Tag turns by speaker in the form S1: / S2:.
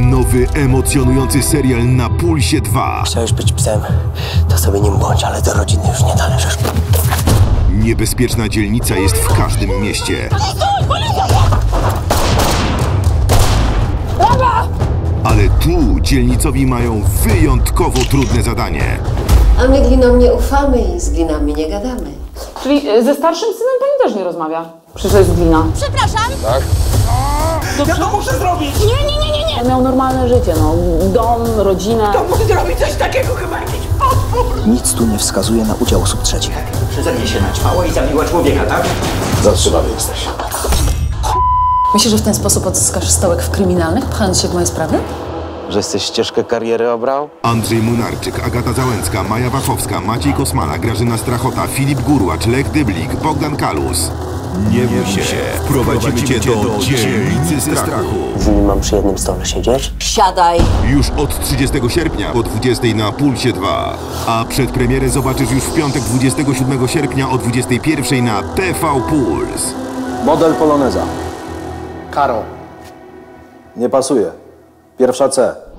S1: Nowy, emocjonujący serial na Pulsie 2.
S2: Chciałeś być psem, to sobie nim bądź, ale do rodziny już nie należysz.
S1: Niebezpieczna dzielnica jest w każdym mieście. Ale tu dzielnicowi mają wyjątkowo trudne zadanie.
S3: A my glinom nie ufamy i z glinami nie gadamy.
S4: Czyli ze starszym synem pani też nie rozmawia? Przecież to jest glina.
S5: Przepraszam.
S6: Tak?
S5: Ja to muszę zrobić! Nie!
S4: Miał normalne życie, no. Dom, rodzinę.
S5: To muszę zrobić coś takiego, chyba jakiś potwór!
S2: Nic tu nie wskazuje na udział osób trzecich.
S7: Przeze mnie się naćpało i zabiła człowieka, tak?
S6: Zatrzymany jesteś.
S8: Myślisz, że w ten sposób odzyskasz stołek w kryminalnych, pchając się w moje sprawy?
S2: Że jesteś ścieżkę kariery obrał?
S1: Andrzej Munarczyk, Agata Załęcka, Maja Wachowska, Maciej Kosmala, Grażyna Strachota, Filip Gurłacz, Lech Dyblik, Bogdan Kalus. Nie bój się, wprowadzimy cię do dzielnicy strachu.
S2: Z nim mam przy jednym stole siedzieć?
S3: Siadaj!
S1: Już od 30 sierpnia o 20 na Pulsie 2. A przedpremierę zobaczysz już w piątek 27 sierpnia o 21 na TV Puls.
S6: Model poloneza. Karo. Nie pasuje. Pierwsza C.